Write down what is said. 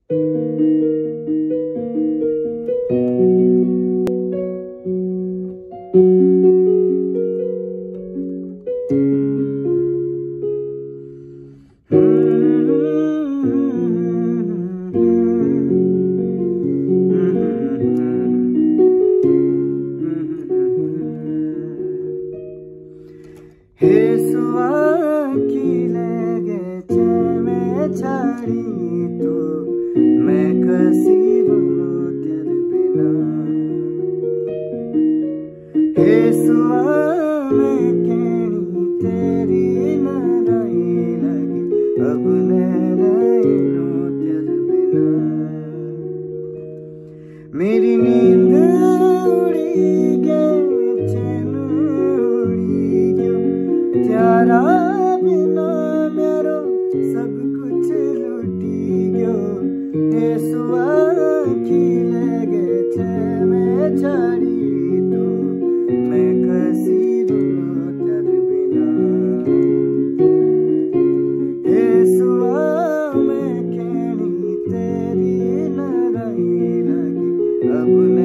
हेसुआ खिले गेचे में छाड़ी तो मैं कसी बोलू तेरे बिना। हेसुआ में केणी तेरी नाराई लगी अब न रहूं तेरे बिना। मेरी नींद उड़ी गई चैन उड़ी गयो त्यारा बिना मेरो सब कुछ लुटी गयो। हेसुआ खिले गए छे मैं छाड़ी तो मैं कसी बोलू तेरे बिना। हेसुआ में केणी तेरी नाराई लगी अब